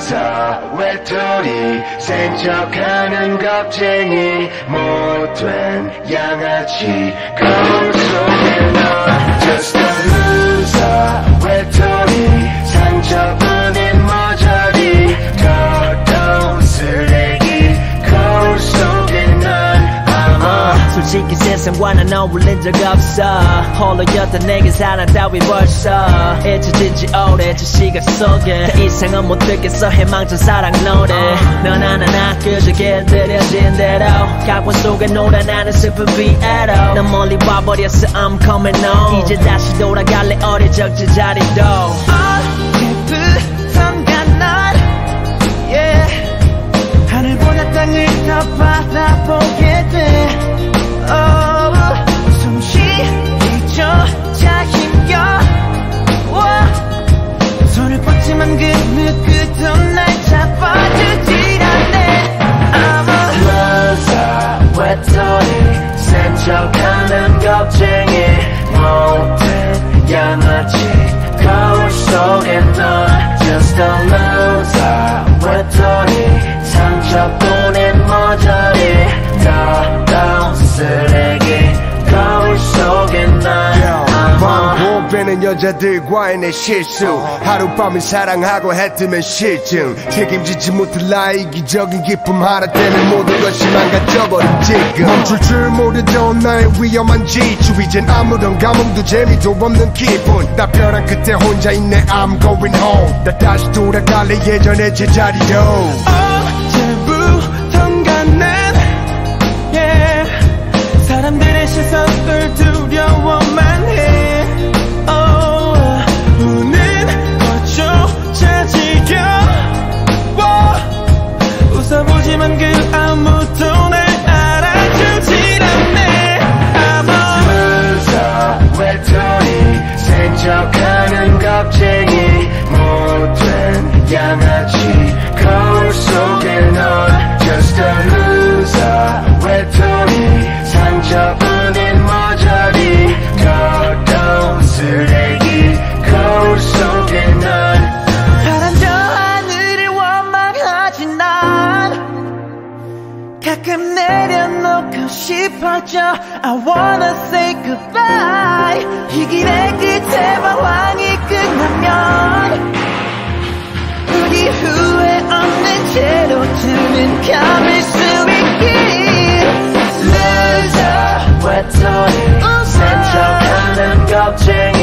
loser 외톨이 센척하는 겁쟁이 못된 양아치 거울 속에 넌 just a loser 외톨이 상처뿐인 머저리 더러운 쓰레기 거울 속에 넌 솔직히 세상과 난 어울린 적 없어 홀로였던 내게 사랑 따위 벌써 잊혀진 지 오래 저 시각 속에 더 이상은 못 듣겠어 희망찬 사랑 노래 넌 하나하나 그저 길들여진 대로 각본 속에 놀아 나는 슬픈 피에로 난 멀리 와버렸어 I'm coming home 이제 다시 돌아갈래 어릴 적 제자리도 언제부턴가 난 하늘보다 땅을 더 바라보게 돼 숨쉬기조차 힘겨워 손을 뻗지만 그 누구도 날 잡아주질 않네 I'm a loser 외톨이 센척하는 겁쟁이 못된 양아치 거울 속에 넌 just a loser 외톨이 상처뿐인 머저리 더러운 쓰레기 거울 속에 난 반복되는 여자들과의 내 실수 하룻밤을 사랑하고 해뜨면 실증 책임지지 못할 나의 이기적인 기쁨 하나 때문에 모든 것이 망가져버린 지금 멈출 줄 모르던 나의 위험한 지추 이젠 아무런 감흥도 재미도 없는 기분 나 벼랑 끝에 혼자 있네 I'm going home 나 다시 돌아갈래 예전의 제자리로 언제부턴가 난 사람들의 시선을 두려워만 해 우는 것조차 지겨워 웃어보지만 그 아무도 날 알아주질 않네 I'm a loser 외톨이 센척하는 겁쟁이 못된 양아치 거울 속에 넌 just a loser 외톨이 상처뿐인 머저리 더러운 쓰레기 거울 속에 넌 파란 저 하늘을 원망하지 난 가끔 내려놓고 싶어져 I wanna say goodbye 이 길의 끝에 방황이 끝나면 우리 후회 없는 채로 두는 감을 수 있길 loser 외톨이 센척하는 겁쟁이